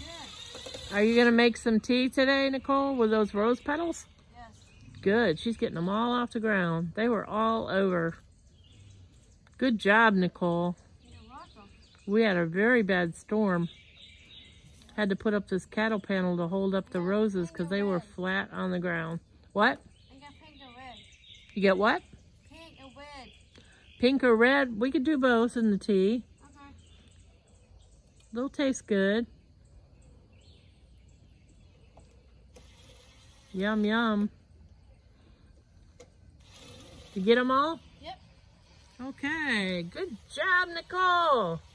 Are you gonna make some tea today, Nicole, with those rose petals? Yes. Good. She's getting them all off the ground. They were all over. Good job, Nicole. You're welcome. We had a very bad storm. Had to put up this cattle panel to hold up the roses because they were flat on the ground. What? I got pink and red. You get what? Pink and red. Pink or red? We could do both in the tea. Okay. They'll taste good. Yum, yum. You get them all? Yep. Okay. Good job, Nicole.